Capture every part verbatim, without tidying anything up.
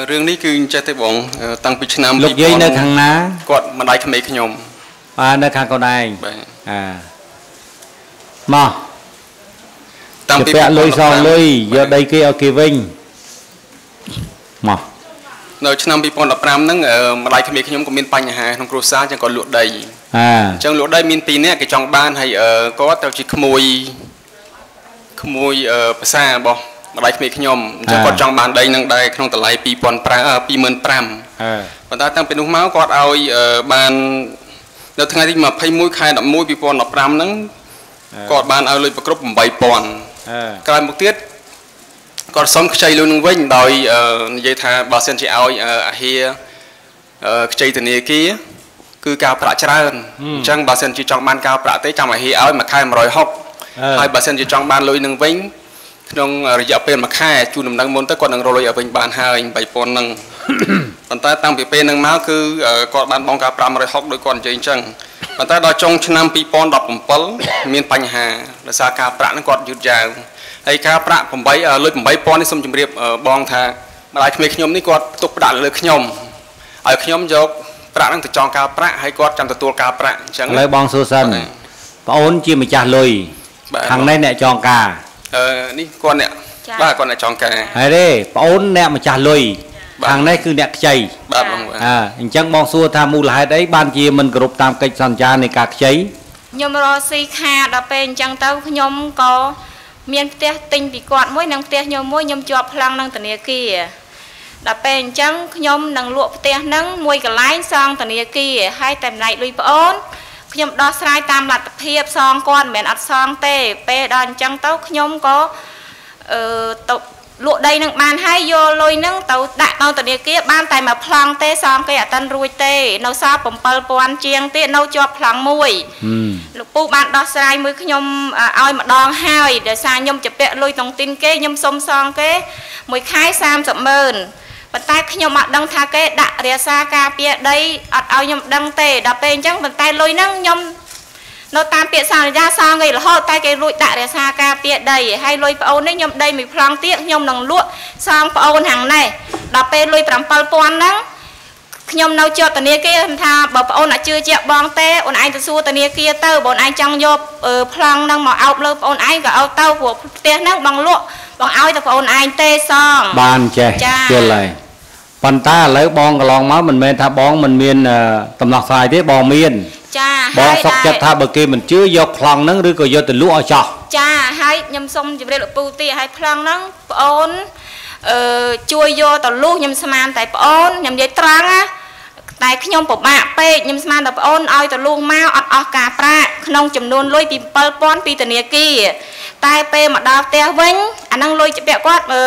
រឿងនេះគឺចេះទេបងតាំងពីឆ្នាំលោកយាយនៅខាងណាគាត់ម្ដាយក្មេងខ្ញុំបាទនៅខាងកូនឯងបាទអាមកតាំងពីពាក់លុយសងលុយយកដីគេឲ្យគេវិញមកនៅឆ្នាំពីរពាន់ដប់ប្រាំហ្នឹងម្ដាយក្មេងខ្ញុំក៏មានបញ្ហាក្នុងគ្រួសារអញ្ចឹងគាត់លក់ដីអញ្ចឹងលក់ដីមានពីរនាក់គេចង់បានហើយគាត់ទៅជាក្មួយក្មួយភាសារបស់ម្ដាយក្មេងខ្ញុំអញ្ចឹងគាត់ចង់បានដីនឹងដែរក្នុងតម្លៃពីរពាន់ប្រាំពីរម៉ឺនប្រាំប៉ុន្តែតាំងពីនោះមកគាត់ឲ្យបាននៅថ្ងៃទីម្ភៃមួយខែដប់មួយពីរពាន់ដប់ប្រាំហ្នឹងគាត់បានឲ្យលុយប្រគ្រប់ប្រាំពាន់ក្រោយមកទៀតគាត់សុំខ្ចីលុយនឹងវិញដោយនិយាយថាបើសិនជាឲ្យអាហារខ្ចីធនាគារគឺការប្រាក់ច្រើនអញ្ចឹងបើសិនជាចង់បានការប្រាក់ទេចាំអាហារឲ្យមួយខែមួយរយហុកហើយបើសិនជាចង់បានលុយនឹងវិញក្នុងរយៈពេលមួយខែជូនដំណឹងមុនទៅគាត់នឹងរកលុយឲ្យវិញបានហើយប្រាំពាន់ហ្នឹងប៉ុន្តែតាំងពីពេលហ្នឹងមកគឺគាត់បានបងការប្រាក់មួយរយហុកដោយគាត់និយាយអញ្ចឹងប៉ុន្តែដល់ចុងឆ្នាំពីរពាន់ដប់ប្រាំមានបញ្ហាដោយសារការប្រាក់ហ្នឹងគាត់យឺតយ៉ាវហើយការប្រាក់ប្រាំលុយប្រាំពាន់នេះសូមជម្រាបបងថាម្ដាយក្មេងខ្ញុំនេះគាត់ទុកផ្ដាក់លើខ្ញុំឲ្យខ្ញុំយកប្រាក់ហ្នឹងទៅចងការប្រាក់ហើយគាត់ចាំទទួលការប្រាក់អញ្ចឹងឥឡូវបងសួរសិនបងអូនជាម្ចាស់លុយខាងនេះអ្នកចងការអឺនេះគាត់អ្នកបាទគាត់អ្នកចងការហើយទេបងអូនអ្នកម្ចាស់លុយខាងនេះគឺអ្នកខ្ចីបាទបងអើអញ្ចឹងបងសួរថាមូលហេតុអីបានជាមិនគោរពតាមកិច្ចសន្យានៃការខ្ចីខ្ញុំរកស៊ីខាដល់ពេលអញ្ចឹងទៅខ្ញុំក៏មានផ្ទះទិញពីគាត់មួយនិងផ្ទះខ្ញុំមួយខ្ញុំជាប់ប្លង់នឹងធនាគារដល់ពេលអញ្ចឹងខ្ញុំនឹងលក់ផ្ទះហ្នឹងមួយកន្លែងសងធនាគារហើយតែម្លាយលុយប្អូនខ្ញុំដោះស្រាយតាមលទ្ធភាពសងគាត់មិនមែនអត់សងទេពេលដល់អញ្ចឹងទៅខ្ញុំក៏អឺទៅលក់ដីនឹងបានហើយយកលុយនឹងទៅដាក់នៅធនាគារបានតែមួយប្លង់ទេសងគេអត់ទាន់រួចទេនៅសល់ប្រាំពាន់ជាងទៀតនៅជាប់ប្លង់មួយលោកពូបានដោះស្រាយមួយខ្ញុំឲ្យម្ដងហើយដោយសារខ្ញុំជពាក់លុយតុងទីនគេខ្ញុំសុំសងគេមួយខែសាមសិបម៉ឺនប៉ុន្តែខ្ញុំអត់ដឹងថាគេដាក់រាសាការពារដីអត់ឲ្យខ្ញុំដឹងទេដល់ពេលអញ្ចឹងប៉ុន្តែលុយហ្នឹងខ្ញុំនៅតាមពាក្យសន្យាសងគេរហូតតែគេរួចដាក់រាសាការពារដីហើយលុយប្អូននេះខ្ញុំដីមួយប្លង់ទៀតខ្ញុំនឹងលក់សងប្អូនហាងនេះដល់ពេលលុយប្រាំពាន់ហ្នឹងខ្ញុំនៅជាប់ធនាគារថាបើប្អូនអត់ជឿជាក់បងទេអូនឯងទៅសួរធនាគារទៅបងឯងចង់យកប្លង់ហ្នឹងមកអោបលើប្អូនឯងក៏ឲ្យទៅព្រោះផ្ទះហ្នឹងបងលក់បងឲ្យតែប្អូនឯងទេសងបានចេះយល់ហើយប៉ុន្តែឥឡូវបងកន្លងមកមិនមែនថាបងមិនមានដំណោះស្រាយទេបងមានចាបងសុខចិត្តថាបើគេមិនជឿយកប្លង់ហ្នឹងឬក៏យកទៅលក់ឲ្យចោះចាហើយខ្ញុំសូមជម្រាបលោកពូទីឲ្យប្លង់ហ្នឹងប្អូនអឺជួយយកទៅលក់ខ្ញុំស្មានតែប្អូនខ្ញុំនិយាយត្រង់ណាតែខ្ញុំពិបាកពេកខ្ញុំស្មានតែប្អូនឲ្យទៅលក់មកអត់អស់ការប្រាក់ក្នុងចំនួនលុយពីbảyពាន់ពីធនាគារតែពេលមកដល់ផ្ទះវិញអាហ្នឹងលុយពាក់គាត់អឺ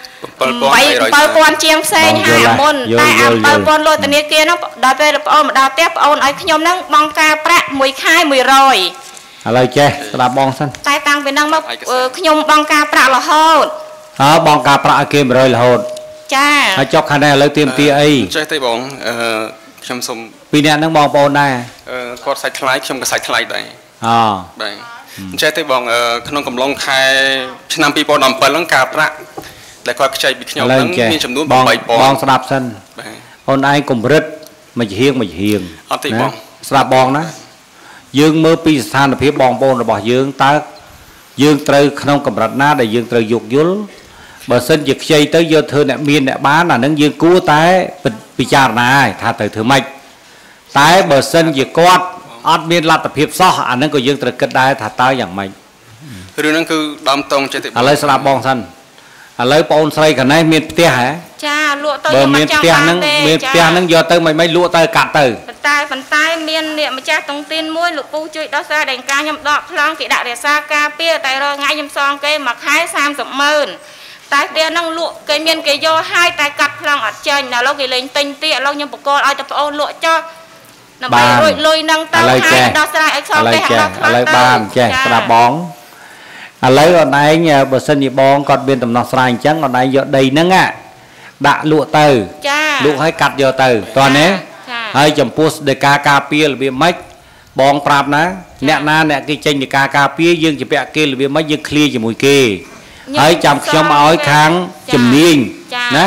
bảyពាន់ជាងផ្សេងហើយអាមុនតែអាbảyពាន់លុយធនាគារហ្នឹងដល់ពេលប្អូនមកដល់ផ្ទះប្អូនឲ្យខ្ញុំហ្នឹងបង់ការប្រាក់មួយខែមួយរយឥឡូវចេះស្ដាប់បងសិនតែតាំងពីហ្នឹងមកខ្ញុំបង់ការប្រាក់រហូតអើបង់ការប្រាក់ឲ្យគេមួយរយរហូតចាហើយចុកខាងនេះឥឡូវទៀមទាអីចេះទេបងអឺខ្ញុំសូមពីអ្នកហ្នឹងបងប្អូនដែរអឺគាត់សាច់ថ្លៃខ្ញុំក៏សាច់ថ្លៃដែរអូបាទចេះទេបងក្នុងកំឡុងខែឆ្នាំពីរពាន់ដប់ប្រាំហ្នឹងការប្រាក់ដែលគាត់ខ្ចីពីខ្ញុំហ្នឹងមានចំនួន bảyពាន់បងស្ដាប់សិនបាទអូនឯងកម្រិតមួយហៀងមួយហៀងអត់ទេបងស្ដាប់បងណាយើងមើលពីស្ថានភាពបងប្អូនរបស់យើងតើយើងត្រូវក្នុងកម្រិតណាដែលយើងត្រូវយោគយល់បើសិនជាខ្ចីទៅយកធ្វើអ្នកមានអ្នកបានអានឹងយើងគួរតែពិចារណាថាទៅធ្វើម៉េចតែបើសិនជាគាត់អត់មានលទ្ធភាពសោះអានឹងក៏យើងត្រូវគិតដែរថាតើយ៉ាងម៉េចរឿងហ្នឹងគឺដើមតងចេះទេឥឡូវស្ដាប់បងសិនឥឡូវបងអូនស្រីកណេះមានផ្ទះហ៎ចាលក់ទៅខ្ញុំអត់ចង់បានទេមានផ្ទះហ្នឹងយកទៅមិនមិនលក់ទៅកាត់ទៅប៉ុន្តែប៉ុន្តែមានអ្នកម្ចាស់តុងទីនមួយលោកពូជួយដោះស្រាយដល់ការខ្ញុំដកប្លង់គេដាក់រាសាការពារតែរាល់ថ្ងៃខ្ញុំសងគេមួយខែសាមសិបម៉ឺនតែផ្ទះហ្នឹងលក់គេមានគេយកហើយតែកាត់ប្លង់អត់ចេញដល់ឥឡូវគេលេងទិញទៀតឥឡូវខ្ញុំបកលឲ្យតែប្អូនលក់ចោះដើម្បីរួចលុយហ្នឹងទៅហើយដោះស្រាយឲ្យសងគេហាក់ឥឡូវបានចេះស្ដាប់បងឥឡូវអនឯងបើសិនជាបងគាត់មានដំណោះស្រាយអញ្ចឹងអនឯងយកដីហ្នឹងដាក់លក់ទៅចាលក់ឲ្យកាត់យកទៅតោះណាហើយចំពោះស្ដីការការពាររបៀបម៉េចបងប្រាប់ណាអ្នកណាអ្នកគេចេញពីការការពារយើងជពាក់គេរបៀបម៉េចយើងឃ្លាជាមួយគេហើយចាំខ្ញុំឲ្យខាងជំនាញណា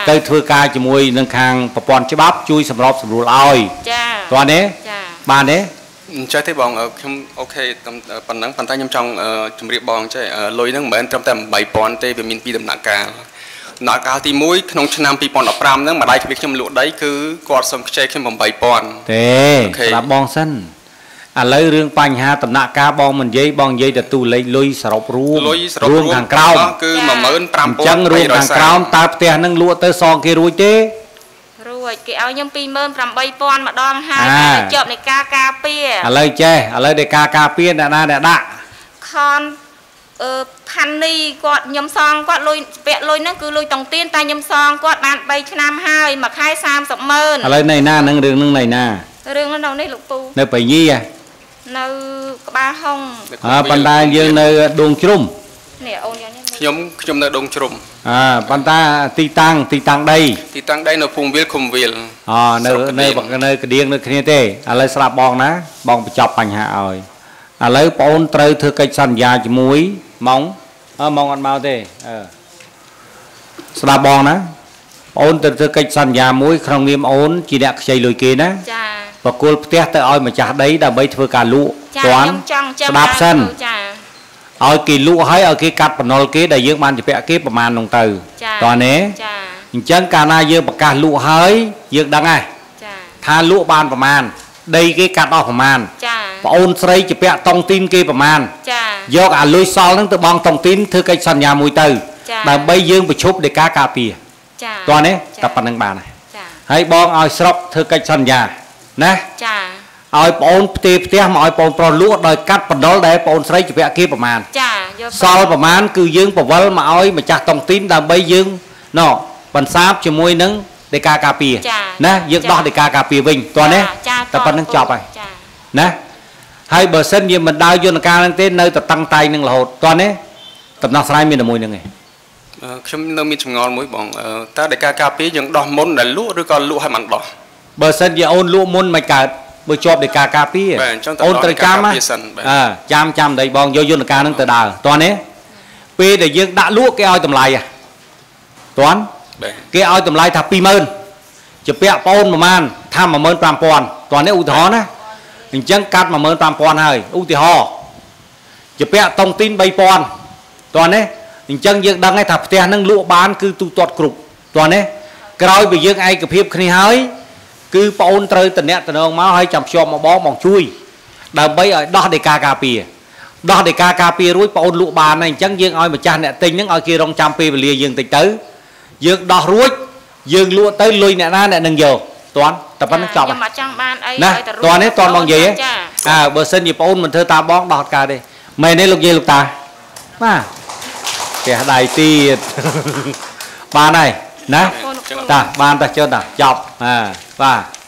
ទៅធ្វើការជាមួយនឹងខាងប្រព័ន្ធច្បាប់ជួយសម្របសម្រួលឲ្យចាតោះនេះបានទេអញ្ចឹងទេបងខ្ញុំអូខេប៉ុណ្ណឹងប៉ុន្តែខ្ញុំចង់ជម្រាបបងចេះលុយហ្នឹងមិនមែនត្រឹមតែeight thousandទេវាមានពីរដំណាក់កាលដំណាក់កាលទីoneក្នុងឆ្នាំtwenty fifteenហ្នឹងម្ដាយខ្ញុំខ្ញុំលក់ដីគឺគាត់សុំខ្ចីខ្ញុំeight thousand ទេស្ដាប់បងសិនឥឡូវរឿងបញ្ហាដំណាក់កាលបងមិននិយាយបងនិយាយទៅទូលេខលុយសរុបរួមរួមខាងក្រោមគឺone five five អញ្ចឹងរួមខាងក្រោមតើផ្ទះហ្នឹងលក់ទៅសងគេរួចទេរួចគេឲ្យខ្ញុំtwo eight thousandម្ដងហើយតែជាប់នៃការការពារឥឡូវចេះឥឡូវនៃការការពារអ្នកណាអ្នកដាក់ខនអឺផាន់នីគាត់ខ្ញុំសងគាត់លុយពាក់លុយហ្នឹងគឺលុយតុងទៀនតែខ្ញុំសងគាត់បានthreeឆ្នាំហើយមួយខែthirty thousand ឥឡូវនៅណាហ្នឹងរឿងហ្នឹងនៅណារឿងនៅនេះលោកពូនៅបៃញីនៅក្បាលហុងអើប៉ុន្តែយើងនៅដួងជ្រុំនេះអូនយ៉ាងនេះខ្ញុំខ្ញុំនៅដួងជ្រុំអើប៉ុន្តែទីតាំងទីតាំងដីទីតាំងដីនៅភូមិវាលឃុំវាលអូនៅនៅនៅក្តៀងនៅគ្នាទេឥឡូវស្ដាប់បងណាបងបញ្ចប់បញ្ហាឲ្យឥឡូវបងអូនត្រូវធ្វើកិច្ចសន្យាជាមួយម៉ោងអើម៉ោងអត់មកទេអឺស្ដាប់បងណាអូនទៅធ្វើកិច្ចសន្យាមួយក្នុងនាមអូនជាអ្នកខ្ចីលុយគេណាចាបកគលផ្ទះទៅឲ្យម្ចាស់ដីដើម្បីធ្វើការលក់ទាន់ស្ដាប់សិនចាឲ្យគេលក់ឲ្យឲ្យគេកាត់បំណុលគេដែលយើងបានជពាក់គេប្រមាណនោះទៅតោះនេះចាអញ្ចឹងកាលណាយើងប្រកាសលក់ហើយយើងដឹងហើយចាថាលក់បានប្រមាណដីគេកាត់អស់ប្រមាណចាប្អូនស្រីជពាក់តុងទីនគេប្រមាណចាយកអាលុយសល់ហ្នឹងទៅបង់តុងទីនធ្វើកិច្ចសន្យាមួយទៅដើម្បីយើងបញ្ឈប់នៃការការពារចាតោះនេះតែប៉ុណ្្នឹងបានហើយចាហើយបងឲ្យស្រុកធ្វើកិច្ចសន្យាណាចាឲ្យបងអូនផ្ទេផ្ទះមកឲ្យបងប្រុសលក់ដោយកាត់បណ្ដុលដែលបងអូនស្រីជពាក់គេប្រមាណចាយកសល់ប្រមាណគឺយើងបវលមកឲ្យម្ចាស់តុងទីនដើម្បីយើងណោបន្សាបជាមួយនឹងដីកាការពារណាយើងដោះដីកាការពារវិញតោះនេះតែប៉ុណ្្នឹងចប់ហើយណាហើយបើសិនយើងមិនដើរយន្តការហ្នឹងទេនៅតែតឹងតែងនឹងរហូតតោះនេះដំណោះស្រាយមានតែមួយហ្នឹងឯងខ្ញុំនៅមានចម្ងល់មួយបងតើដីកាការពារយើងដោះមុនដែលលក់ឬក៏លក់ឲ្យមិនដោះបើសិនជាអូនលក់មុនមិនកើតបើជាប់ដីកាការពារអូនត្រូវចាំអើចាំចាំដីបងយកយន្តការហ្នឹងទៅដើរតោះនេះពេលដែលយើងដាក់លក់គេឲ្យតម្លៃតោះគេឲ្យតម្លៃថាtwo thousandជាពាក់ប្អូនប្រហែលថាone five thousandតោះនេះឧទាហរណ៍ណាអញ្ចឹងកាត់one five thousandហើយឧទាហរណ៍ជាពាក់តុងទីនthree thousandតោះនេះអញ្ចឹងយើងដឹងហើយថាផ្ទះហ្នឹងលក់បានគឺទូទាត់គ្រប់តោះនេះក្រោយពីយើងឯកភាពគ្នាហើយគឺប្អូនត្រូវតំណាក់តំណងមកឲ្យចាំភ្ជាប់មកបងបងជួយដើម្បីឲ្យដោះដីកាការពារដោះដីកាការពាររួចប្អូនលក់បានហើយអញ្ចឹងយើងឲ្យម្ចាស់អ្នកទិញហ្នឹងឲ្យគេរងចាំពេលវេលាយើងតិចទៅយើងដោះរួចយើងលក់ទៅលុយអ្នកណាអ្នកនឹងយកតាន់តែប៉ុណ្្នឹងចប់ខ្ញុំអត់ចង់បានអីណាតាន់នេះតាន់បងនិយាយអើបើសិនជាប្អូនមិនធ្វើតាមបងដោះអត់កើតទេមែនទេលោកយាយលោកតាបាទផ្ទះដៃទៀតបានហើយណាតាបានតែចុះតាចប់អើបាទ